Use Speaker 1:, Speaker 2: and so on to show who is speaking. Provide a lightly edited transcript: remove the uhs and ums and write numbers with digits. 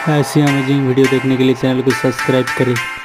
Speaker 1: ऐसी amazing video देखने के लिए चैनल को सब्सक्राइब करें।